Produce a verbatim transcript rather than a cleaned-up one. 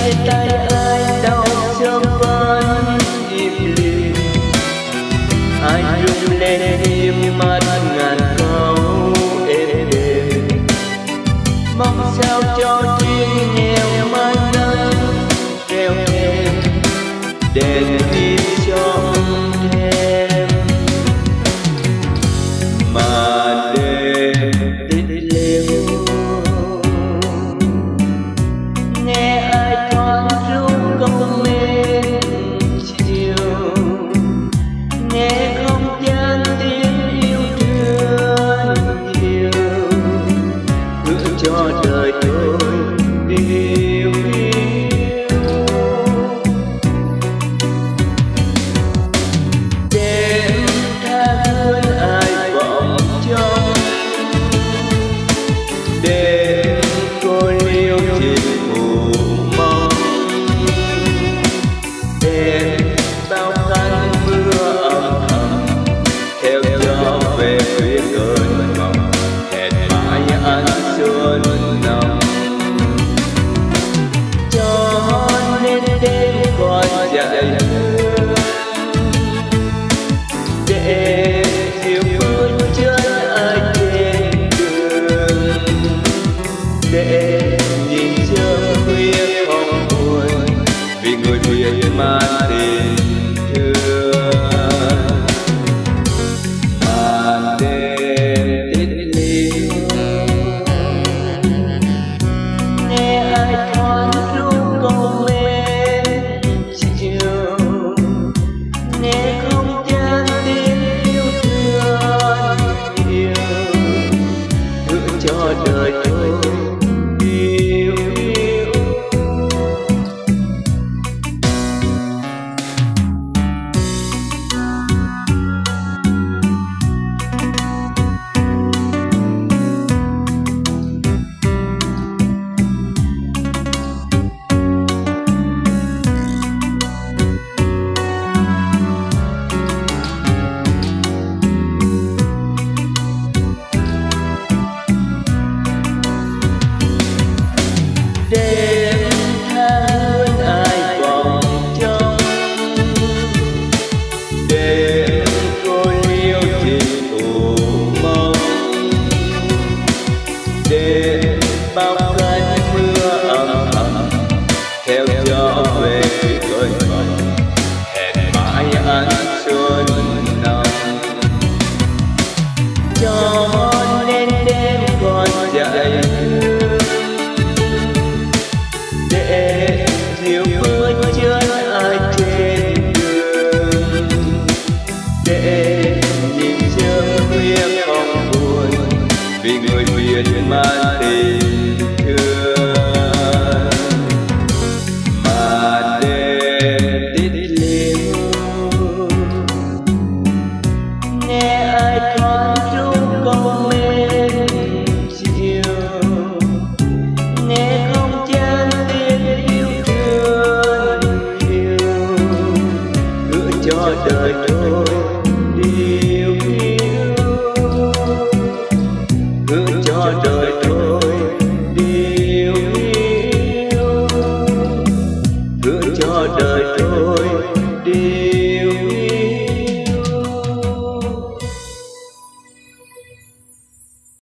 tay ai đau sớm vẫn im lìm, ai rung lên im mắt ngàn câu êm đềm. Mong sao cho duyên nghèo mai đây reo thêm đèn đi cho em mà đêm tít liêu. Nghe ai thoáng ru câu mến chiều, nghe không gian tiếng yêu thương nhiều, ước cho đời tôi điều yêu. Đêm tha hương ai vọng trông, đêm cô liêu trên phủ mong, đêm bao khăn mưa âm thầm theo gió về phía cơn mộng, hẹn mãi anh xuân nồng. Cho nên đêm còn dậy hương để dịu bước chân ai trên đường, để nhìn sớm khuya không buồn vì người biết mà tình thương. Màn đêm tít liêu, nghe ai thoáng ru câu mến chiều, nghe không gian tiếng yêu thương nhiều, ước cho đời tôi điều yêu. Đêm tha hương ai vọng trông, đêm cô liêu trên phủ mong, đêm bao cơn mưa âm thầm theo gió về phía cơn mộng, hẹn mãi anh xuân nồng. Cho nên đêm còn dậy hương để dịu bước chân ai trên đường, để nhìn sớm khuya không buồn vì người biết mà tình thương. Mà đêm tít liêu, nghe ai thoáng ru câu mến chiều, nghe không gian tiếng yêu thương nhiều, ước cho đời tôi điều yêu, ước cho đời tôi điều yêu, ước cho đời tôi